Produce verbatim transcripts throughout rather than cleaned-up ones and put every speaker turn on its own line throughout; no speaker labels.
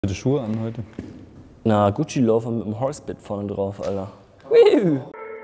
Die Schuhe an heute?
Na, Gucci-Loafer mit dem Horsebit vorne drauf, Alter. Woo!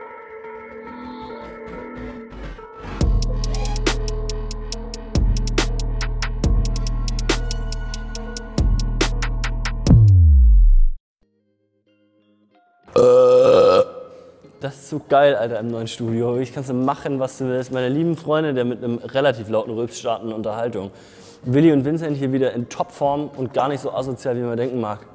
Das ist so geil, Alter, im neuen Studio. Ich kannst du machen, was du willst. Meine lieben Freunde, der mit einem relativ lauten Rülps starten Unterhaltung. Willi und Vincent hier wieder in Topform und gar nicht so asozial, wie man denken mag.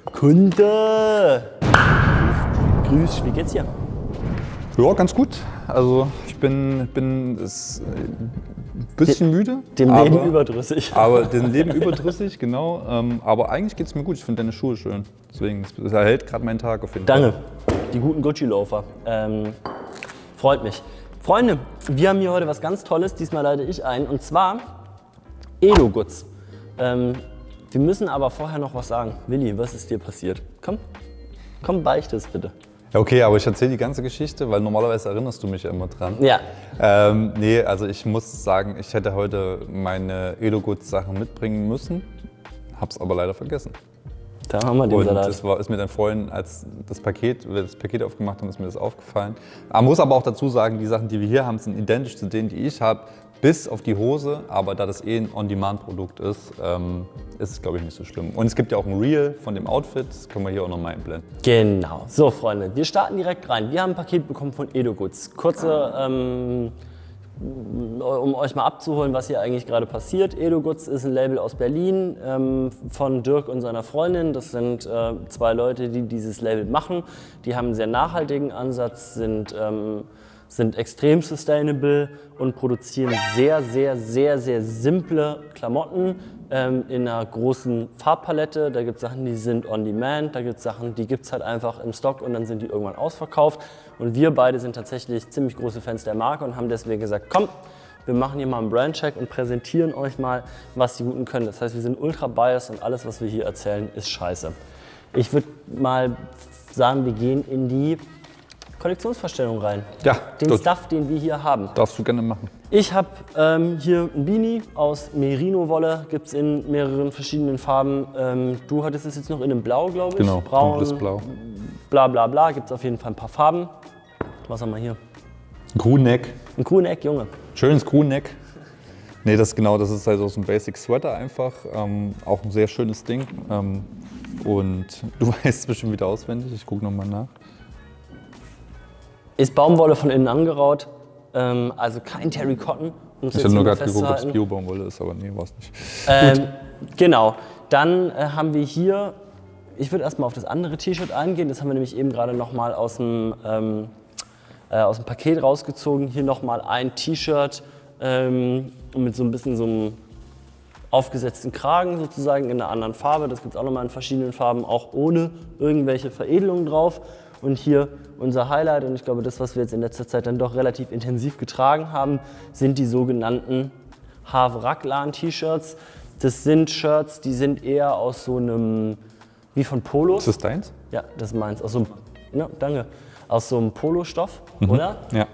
Kunde! Grüß, wie geht's dir?
Ja, ganz gut. Also ich bin, bin ist ein bisschen
De
müde.
Dem
aber,
Leben überdrüssig.
Aber dem Leben überdrüssig, genau. Ähm, aber eigentlich geht's mir gut. Ich finde deine Schuhe schön. Deswegen, es erhält gerade meinen Tag auf jeden Fall.
Danke. Die guten Gucci-Loafer. Ähm, freut mich. Freunde, wir haben hier heute was ganz Tolles. Diesmal leite ich ein. Und zwar Edo-Goods. Ähm, wir müssen aber vorher noch was sagen. Willi, was ist dir passiert? Komm, komm, beichte es bitte.
Ja, okay, aber ich erzähle die ganze Geschichte, weil normalerweise erinnerst du mich ja immer dran.
Ja.
Ähm, nee, also ich muss sagen, ich hätte heute meine Edo-Goods-Sachen mitbringen müssen, hab's aber leider vergessen.
Da haben wir den
Und
Salat.
das war, ist mir dann vorhin, als das Paket, wir das Paket aufgemacht haben, ist mir das aufgefallen. Man muss aber auch dazu sagen, die Sachen, die wir hier haben, sind identisch zu denen, die ich habe, bis auf die Hose. Aber da das eh ein On-Demand-Produkt ist, ähm, ist es, glaube ich, nicht so schlimm. Und es gibt ja auch ein Reel von dem Outfit, das können wir hier auch nochmal einblenden.
Genau. So, Freunde, wir starten direkt rein. Wir haben ein Paket bekommen von Edo-Goods. Kurze, ähm, um euch mal abzuholen, was hier eigentlich gerade passiert. Edo-Goods ist ein Label aus Berlin ähm, von Dirk und seiner Freundin. Das sind äh, zwei Leute, die dieses Label machen. Die haben einen sehr nachhaltigen Ansatz, sind, ähm, sind extrem sustainable und produzieren sehr, sehr, sehr, sehr simple Klamotten ähm, in einer großen Farbpalette. Da gibt es Sachen, die sind on demand, da gibt es Sachen, die gibt es halt einfach im Stock und dann sind die irgendwann ausverkauft. Und wir beide sind tatsächlich ziemlich große Fans der Marke und haben deswegen gesagt, komm, wir machen hier mal einen Brandcheck und präsentieren euch mal, was die Guten können. Das heißt, wir sind ultra biased und alles, was wir hier erzählen, ist scheiße. Ich würde mal sagen, wir gehen in die Kollektionsvorstellung rein.
Ja,
den Stuff, den wir hier haben.
Darfst du gerne machen.
Ich habe ähm, hier ein Beanie aus Merino-Wolle, gibt es in mehreren verschiedenen Farben. Ähm, du hattest es jetzt noch in einem Blau, glaube ich.
Genau,
braun,
dunkles Blau.
Bla bla bla, gibt es auf jeden Fall ein paar Farben. Was haben wir hier?
Ein Crewneck.
Ein Crewneck, Junge.
Schönes Crewneck. Nee, das genau, das ist halt so ein Basic Sweater einfach. Ähm, auch ein sehr schönes Ding. Ähm, und du weißt es bestimmt wieder auswendig, ich gucke nochmal nach.
Ist Baumwolle von innen angeraut, ähm, also kein Terry Cotton. Um
ich habe nur gerade geguckt, ob es Bio-Baumwolle ist, aber nee, war es nicht.
Ähm, genau, dann äh, haben wir hier, ich würde erstmal auf das andere T-Shirt eingehen, das haben wir nämlich eben gerade nochmal aus dem, ähm, äh, aus dem Paket rausgezogen. Hier nochmal ein T-Shirt ähm, mit so ein bisschen so einem aufgesetzten Kragen sozusagen in einer anderen Farbe. Das gibt es auch nochmal in verschiedenen Farben, auch ohne irgendwelche Veredelungen drauf. Und hier unser Highlight, und ich glaube, das, was wir jetzt in letzter Zeit dann doch relativ intensiv getragen haben, sind die sogenannten Havraklan-T-Shirts. Das sind Shirts, die sind eher aus so einem, wie von Polos.
Ist das deins?
Ja, das ist meins. Aus so einem, ja, danke. Aus so einem Polostoff,
Mhm.
oder?
Ja.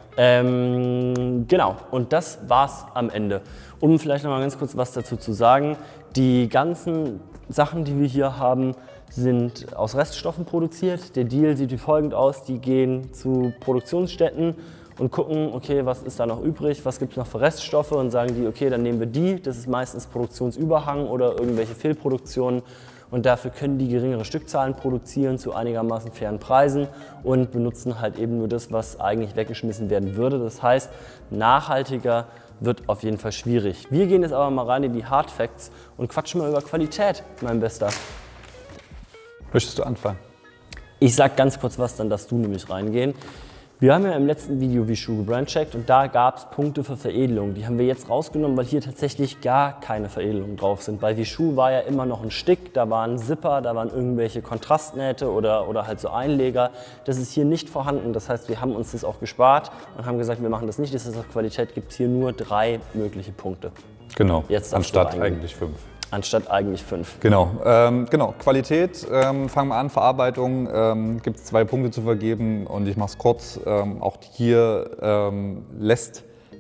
Ähm, genau, und das war's am Ende. Um vielleicht noch mal ganz kurz was dazu zu sagen, die ganzen Sachen, die wir hier haben, sind aus Reststoffen produziert. Der Deal sieht wie folgend aus, die gehen zu Produktionsstätten und gucken, okay, was ist da noch übrig, was gibt es noch für Reststoffe und sagen die, okay, dann nehmen wir die, das ist meistens Produktionsüberhang oder irgendwelche Fehlproduktionen und dafür können die geringere Stückzahlen produzieren zu einigermaßen fairen Preisen und benutzen halt eben nur das, was eigentlich weggeschmissen werden würde. Das heißt, nachhaltiger wird auf jeden Fall schwierig. Wir gehen jetzt aber mal rein in die Hard Facts und quatschen mal über Qualität, mein Bester.
Möchtest du anfangen?
Ich sag ganz kurz was, dann darfst du nämlich reingehen. Wir haben ja im letzten Video Vishu gebrandcheckt und da gab es Punkte für Veredelung. Die haben wir jetzt rausgenommen, weil hier tatsächlich gar keine Veredelungen drauf sind. Bei Vishu war ja immer noch ein Stick, da waren Zipper, da waren irgendwelche Kontrastnähte oder, oder halt so Einleger. Das ist hier nicht vorhanden. Das heißt, wir haben uns das auch gespart und haben gesagt, wir machen das nicht. Das ist auf Qualität, gibt es hier nur drei mögliche Punkte.
Genau,
Jetzt
anstatt eigentlich fünf.
Anstatt eigentlich fünf.
Genau, ähm, genau. Qualität, ähm, fangen wir an, Verarbeitung, ähm, gibt es zwei Punkte zu vergeben und ich mache es kurz. Ähm, auch hier ähm, lässt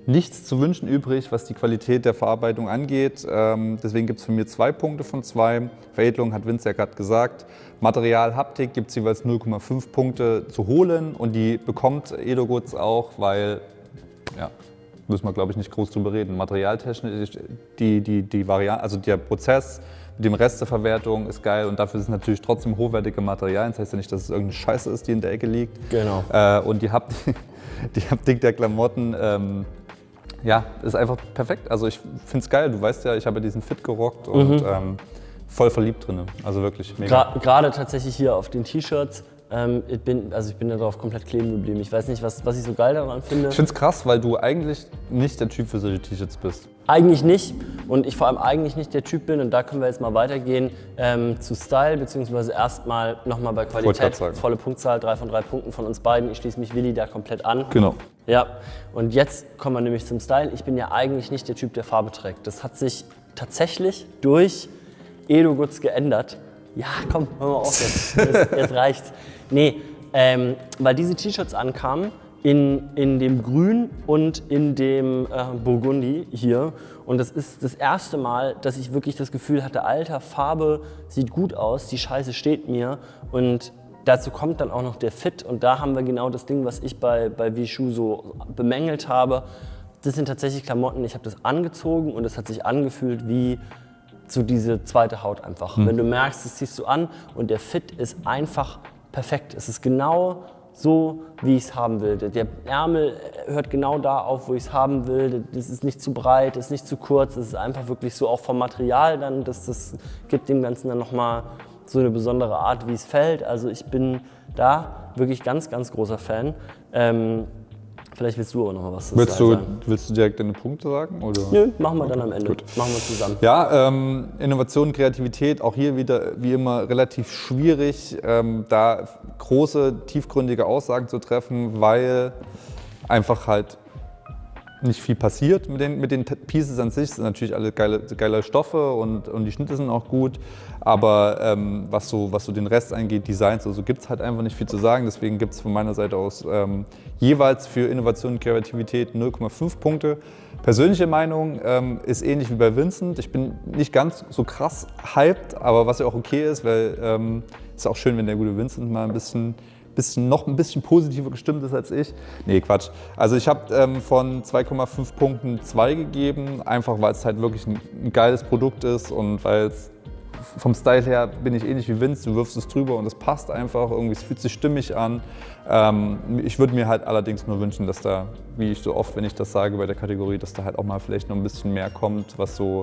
nichts zu wünschen übrig, was die Qualität der Verarbeitung angeht. Ähm, deswegen gibt es von mir zwei Punkte von zwei. Veredelung hat Vince ja gerade gesagt. Material, Haptik gibt es jeweils null Komma fünf Punkte zu holen und die bekommt Edo-Goods auch, weil, ja, müssen wir glaube ich nicht groß drüber reden. Materialtechnisch, die, die, die Variante, also der Prozess mit dem Resteverwertung ist geil und dafür sind natürlich trotzdem hochwertige Materialien. Das heißt ja nicht, dass es irgendeine Scheiße ist, die in der Ecke liegt.
Genau.
Äh, und die Haptik, die Haptik der Klamotten, ähm, ja, ist einfach perfekt. Also ich finde es geil. Du weißt ja, ich habe ja diesen Fit gerockt und mhm. ähm, voll verliebt drin. Also wirklich mega.
Gerade tatsächlich hier auf den T-Shirts. Ähm, ich bin, also ich bin darauf komplett kleben geblieben. Ich weiß nicht, was, was ich so geil daran finde.
Ich finde es krass, weil du eigentlich nicht der Typ für solche T-Shirts bist.
Eigentlich nicht und ich vor allem eigentlich nicht der Typ bin und da können wir jetzt mal weitergehen ähm, zu Style, beziehungsweise erstmal nochmal bei Qualität, volle Punktzahl, drei von drei Punkten von uns beiden. Ich schließe mich Willi da komplett an.
Genau.
Ja, und jetzt kommen wir nämlich zum Style. Ich bin ja eigentlich nicht der Typ, der Farbe trägt. Das hat sich tatsächlich durch Edo-Goods geändert. Ja, komm, hör mal auf jetzt, jetzt, jetzt reicht's. Nee, ähm, weil diese T-Shirts ankamen in, in dem Grün und in dem äh, Burgundi hier. Und das ist das erste Mal, dass ich wirklich das Gefühl hatte, Alter, Farbe sieht gut aus, die Scheiße steht mir. Und dazu kommt dann auch noch der Fit. Und da haben wir genau das Ding, was ich bei, bei Vishu so bemängelt habe. Das sind tatsächlich Klamotten, ich habe das angezogen und es hat sich angefühlt wie so diese zweite Haut einfach. Mhm. Wenn du merkst, das ziehst du an und der Fit ist einfach perfekt. Es ist genau so, wie ich es haben will. Der Ärmel hört genau da auf, wo ich es haben will. Das ist nicht zu breit, das ist nicht zu kurz. Es ist einfach wirklich so auch vom Material dann. Das, das gibt dem Ganzen dann nochmal so eine besondere Art, wie es fällt. Also ich bin da wirklich ganz, ganz großer Fan. Ähm, Vielleicht willst du auch noch mal was
willst
sagen.
Du, willst du direkt deine Punkte sagen? Oder?
Nö, machen wir dann am Ende.
Gut.
Machen wir zusammen.
Ja, ähm, Innovation, Kreativität, auch hier wieder wie immer relativ schwierig, ähm, da große, tiefgründige Aussagen zu treffen, weil einfach halt nicht viel passiert mit den, mit den Pieces an sich. Es sind natürlich alle geile, geile Stoffe und, und die Schnitte sind auch gut. Aber ähm, was, so, was so den Rest angeht, Designs, so also gibt es halt einfach nicht viel zu sagen. Deswegen gibt es von meiner Seite aus ähm, jeweils für Innovation und Kreativität null Komma fünf Punkte. Persönliche Meinung ähm, ist ähnlich wie bei Vincent. Ich bin nicht ganz so krass hyped, aber was ja auch okay ist, weil es ähm, ist auch schön, wenn der gute Vincent mal ein bisschen Bisschen, noch ein bisschen positiver gestimmt ist als ich. Nee, Quatsch. Also ich habe ähm, von zwei Komma fünf Punkten zwei gegeben, einfach weil es halt wirklich ein, ein geiles Produkt ist und weil es vom Style her bin ich ähnlich wie Vince, du wirfst es drüber und es passt einfach, irgendwie, es fühlt sich stimmig an. Ähm, ich würde mir halt allerdings nur wünschen, dass da, wie ich so oft, wenn ich das sage bei der Kategorie, dass da halt auch mal vielleicht noch ein bisschen mehr kommt, was so,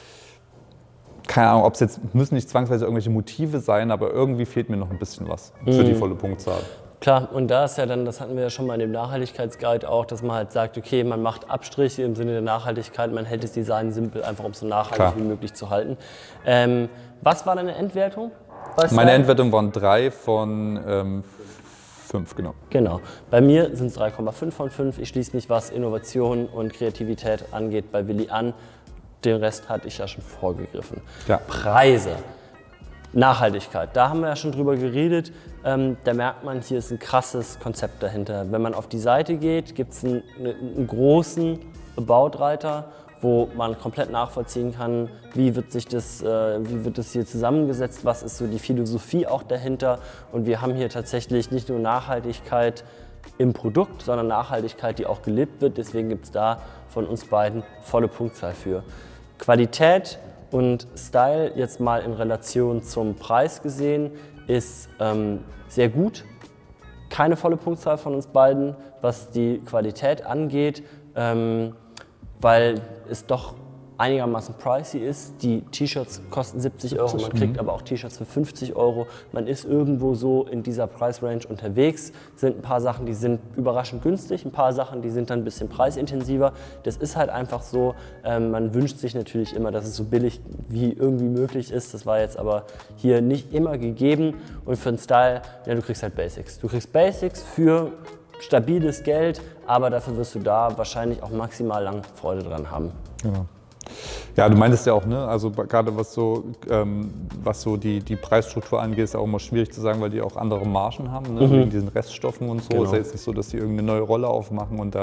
keine Ahnung, ob es jetzt, müssen nicht zwangsweise irgendwelche Motive sein, aber irgendwie fehlt mir noch ein bisschen was für die volle Punktzahl.
Klar, und da ist ja dann, das hatten wir ja schon mal in dem Nachhaltigkeitsguide auch, dass man halt sagt, okay, man macht Abstriche im Sinne der Nachhaltigkeit, man hält das Design simpel, einfach um es so nachhaltig Klar. wie möglich zu halten. Ähm, was war deine Endwertung?
Meine Endwertung waren drei von ähm, fünf, genau.
Genau. Bei mir sind es drei Komma fünf von fünf. Ich schließe mich, was Innovation und Kreativität angeht, bei Willi an. Den Rest hatte ich ja schon vorgegriffen. Ja. Preise, Nachhaltigkeit, da haben wir ja schon drüber geredet. Ähm, da merkt man, hier ist ein krasses Konzept dahinter. Wenn man auf die Seite geht, gibt es einen, einen großen About-Reiter, wo man komplett nachvollziehen kann, wie wird sich das, äh, wie wird das hier zusammengesetzt, was ist so die Philosophie auch dahinter. Und wir haben hier tatsächlich nicht nur Nachhaltigkeit im Produkt, sondern Nachhaltigkeit, die auch gelebt wird. Deswegen gibt es da von uns beiden volle Punktzahl für. Qualität und Style, jetzt mal in Relation zum Preis gesehen, ist ähm, sehr gut. Keine volle Punktzahl von uns beiden, was die Qualität angeht, ähm, weil es doch einigermaßen pricey ist. Die T-Shirts kosten siebzig Euro, man kriegt aber auch T-Shirts für fünfzig Euro. Man ist irgendwo so in dieser Preisrange unterwegs. Es sind ein paar Sachen, die sind überraschend günstig, ein paar Sachen, die sind dann ein bisschen preisintensiver. Das ist halt einfach so. Ähm, man wünscht sich natürlich immer, dass es so billig wie irgendwie möglich ist. Das war jetzt aber hier nicht immer gegeben. Und für den Style, ja, du kriegst halt Basics. Du kriegst Basics für stabiles Geld, aber dafür wirst du da wahrscheinlich auch maximal lang Freude dran haben.
Genau. Ja, du meintest ja auch, ne? Also gerade was so, ähm, was so die, die Preisstruktur angeht, ist ja auch immer schwierig zu sagen, weil die auch andere Margen haben, ne? Mhm. Wegen diesen Reststoffen und so. Genau. Ist ja jetzt nicht so, dass die irgendeine neue Rolle aufmachen und da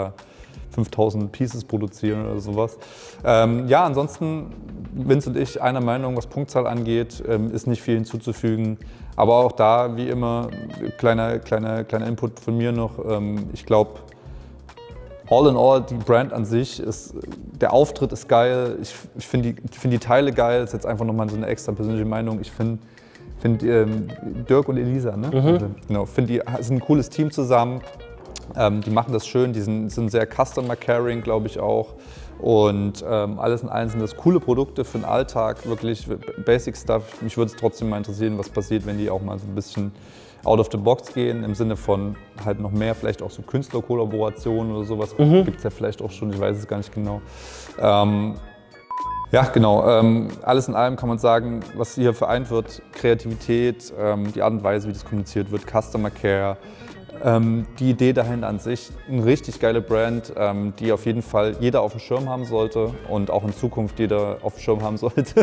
fünftausend Pieces produzieren oder sowas. Ähm, ja, ansonsten, Vince und ich, einer Meinung, was Punktzahl angeht, ähm, ist nicht viel hinzuzufügen. Aber auch da, wie immer, kleiner, kleiner, kleiner Input von mir noch. Ähm, ich glaube, all in all, die Brand an sich, ist, der Auftritt ist geil. Ich, ich finde die, find die Teile geil. Das ist jetzt einfach nochmal so eine extra persönliche Meinung. Ich finde find, ähm, Dirk und Elisa, ne?
Mhm.
Genau, finde die sind ein cooles Team zusammen. Ähm, die machen das schön, die sind, sind sehr Customer Caring, glaube ich auch. Und ähm, alles in allem sind das coole Produkte für den Alltag, wirklich Basic Stuff. Mich würde es trotzdem mal interessieren, was passiert, wenn die auch mal so ein bisschen out of the box gehen, im Sinne von halt noch mehr, vielleicht auch so Künstlerkollaborationen oder sowas. Mhm. Gibt es ja vielleicht auch schon, ich weiß es gar nicht genau. Ähm, ja, genau. Ähm, alles in allem kann man sagen, was hier vereint wird, Kreativität, ähm, die Art und Weise, wie das kommuniziert wird, Customer Care. Ähm, die Idee dahinter an sich, eine richtig geile Brand, ähm, die auf jeden Fall jeder auf dem Schirm haben sollte und auch in Zukunft jeder auf dem Schirm haben sollte.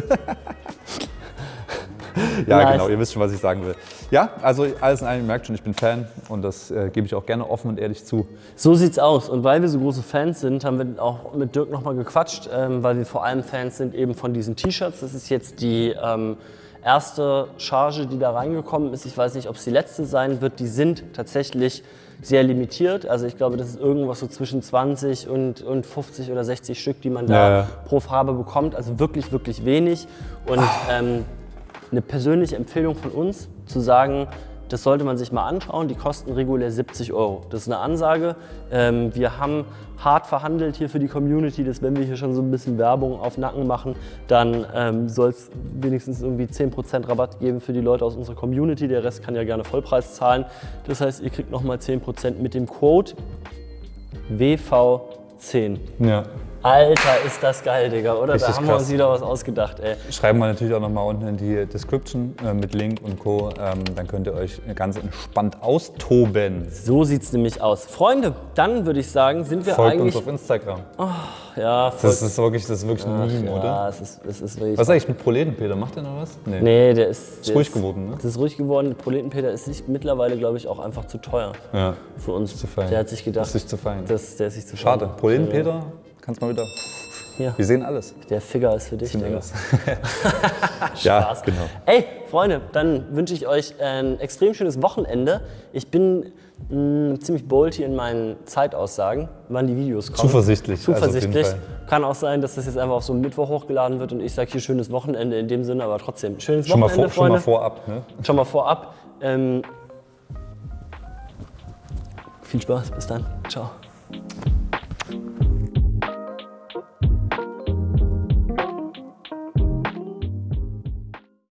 Ja, nice. Genau, ihr wisst schon, was ich sagen will. Ja, also alles in allem, ihr merkt schon, ich bin Fan und das äh, gebe ich auch gerne offen und ehrlich zu.
So sieht's aus und weil wir so große Fans sind, haben wir auch mit Dirk nochmal gequatscht, ähm, weil wir vor allem Fans sind eben von diesen T-Shirts. Das ist jetzt die ähm, erste Charge, die da reingekommen ist. Ich weiß nicht, ob es die letzte sein wird. Die sind tatsächlich sehr limitiert. Also ich glaube, das ist irgendwas so zwischen zwanzig und, und fünfzig oder sechzig Stück, die man da ja, ja. pro Farbe bekommt. Also wirklich, wirklich wenig. Und ähm, eine persönliche Empfehlung von uns, zu sagen, das sollte man sich mal anschauen, die kosten regulär siebzig Euro. Das ist eine Ansage. Ähm, wir haben hart verhandelt hier für die Community, dass wenn wir hier schon so ein bisschen Werbung auf Nacken machen, dann ähm, soll es wenigstens irgendwie zehn Prozent Rabatt geben für die Leute aus unserer Community. Der Rest kann ja gerne Vollpreis zahlen. Das heißt, ihr kriegt nochmal zehn Prozent mit dem Code W V zehn.
Ja.
Alter, ist das geil, Digga, oder?
Richtig
da haben
krass.
wir uns wieder was ausgedacht, ey.
Schreiben wir natürlich auch nochmal unten in die Description äh, mit Link und Co. Ähm, dann könnt ihr euch ganz entspannt austoben.
So sieht's nämlich aus. Freunde, dann würde ich sagen, sind wir
Folgt
eigentlich...
uns auf Instagram.
Oh, ja,
folgt. Das ist wirklich, das ist wirklich ein Meme,
ja,
oder?
Ja, es ist, es ist wirklich...
Was ist eigentlich mit Proletenpeter? Macht der noch was?
Nee, nee der ist...
Ist
der
ruhig
ist,
geworden, ne?
Das ist ruhig geworden. Proletenpeter ist sich mittlerweile, glaube ich, auch einfach zu teuer.
Ja.
Für uns.
Zu fein.
Der hat sich gedacht...
Das ist sich zu fein.
Das, der ist sich zu
Schade.
fein.
Proletenpeter, kannst mal wieder...
Ja.
Wir sehen alles.
Der Ficker ist für dich,
Digga.
Spaß.
Ja, genau.
Ey, Freunde, dann wünsche ich euch ein extrem schönes Wochenende. Ich bin mh, ziemlich bold hier in meinen Zeitaussagen, wann die Videos kommen.
Zuversichtlich.
Zuversichtlich.
Also
Kann auch sein, dass das jetzt einfach auf so einen Mittwoch hochgeladen wird und ich sage hier schönes Wochenende in dem Sinne, aber trotzdem schönes
schon
Wochenende,
mal vor,
Freunde.
Schon mal vorab, ne?
Schon mal vorab. Ähm, viel Spaß, bis dann. Ciao.